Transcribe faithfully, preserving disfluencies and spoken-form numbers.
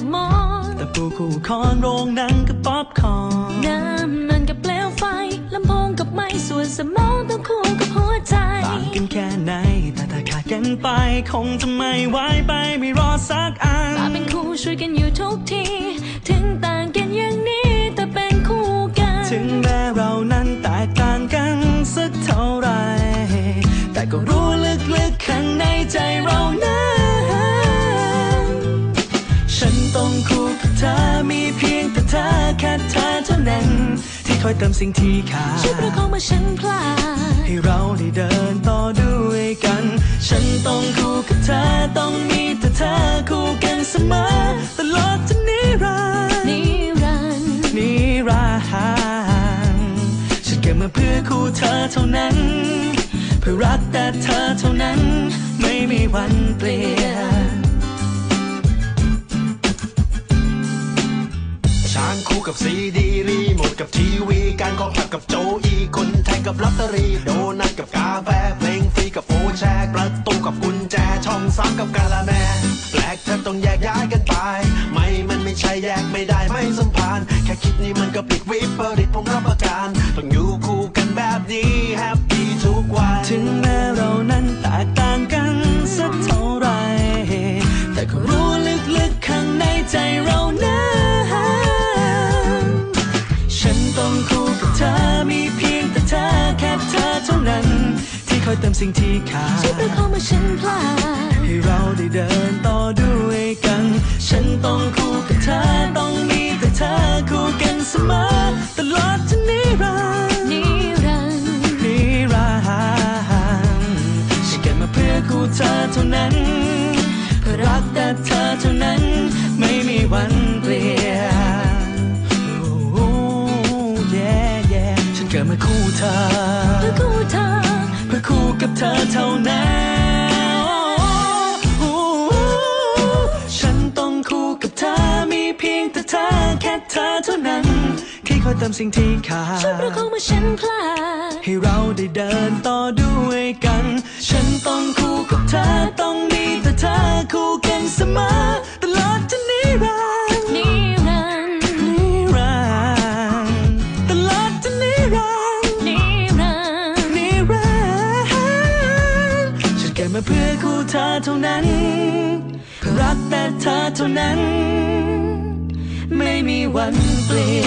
มอนแต่ปูคู่คอนโรงหนังกับป๊อปคอร์นน้ำมันกับเปลวไฟลำโพงกับไม้ส่วนสมองต้องคู่กับหัวใจต่างกันแค่ไหนแต่ถ้าขาดกันไปคงจะไม่ไหวไปไม่รอสักอันมาเป็นคู่ช่วยกันอยู่ทุกทีถึงต่างกันอย่างนี้แต่เป็นคู่กันถึงแม้เรานั้นแตกต่างกันสักเท่าไรแต่ก็รู้ลึกๆข้างในใจเรานั้นฉันต้องคู่กับเธอมีเพียงแต่เธอแค่เธอเท่านั้นที่คอยเติมสิ่งที่ขาดช่วยประคองเมื่อฉันพลาดให้เราได้เดินต่อด้วยกันฉันต้องคู่กับเธอต้องมีแต่เธอคู่กันเสมอตลอดจนนิรันดร์นิรันดร์นิรันดร์ฉันเกิดมาเพื่อคู่เธอเท่านั้นเพื่อรักแต่เธอเท่านั้นไม่มีวันเปลี่ยนช้างคู่กับซีดีรีโมทกับทีวีการขอผักกับโจอีคนแทงกับลอตเตอรี่โดนัทกับกาแฟเพลงฟรีกับโฟนแชร์ประตูกับกุญแจช่องสามกับกาละแมแปลกแทบต้องแยกย้ายกันไปไม่มันไม่ใช่แยกไม่ได้ไม่สัมพันธ์แค่คิดนี่มันก็ผิดวิปริตผมรับประกันต้องอยู่คู่กันแบบนี้แฮปปี้ทุกวันถึงแม้เรานั้นแตกต่างกันสักเท่าไรแต่ก็รู้ลึกๆข้างในใจเรานั้นฉันต้องคู่กับเธอมีเพียงแต่เธอแค่เธอเท่านั้นที่คอยเติมสิ่งที่ขาดช่วยประคองเมื่อฉันพลาดให้เราได้เดินต่อด้วยกันฉันต้องคู่กับเธอต้องมีแต่เธอคู่กันเสมอตลอดจนนิรันดร์นิรันดร์นิรันดร์ฉันเกิดมาเพื่อคู่เธอเท่านั้นเพื่อรักแต่เธอเท่านั้นไม่มีวันเปลี่ยนฉันเกิดมาคู่เธอเพื่อคู่เธอเพื่อคู่กับเธอเท่านั้นฉันต้องคู่กับเธอมีเพียงแต่เธอแค่เธอเท่านั้นที่คอยเติมสิ่งที่ขาดช่วยประคองเมื่อฉันพลาดให้เราได้เดินต่อด้วยกันฉันต้องคู่กับเธอต้องมีแต่เธอคู่กันเสมอตลอดจนนิรันดร์นิรันดร์นิรันดร์ตลอดจนนิรันดร์นิรันดร์นิรันดร์ฉันเกิดมาเพื่อคู่เธอเท่านั้นเพื่อรักแต่เธอเท่านั้นไม่มีวันเปลี่ยน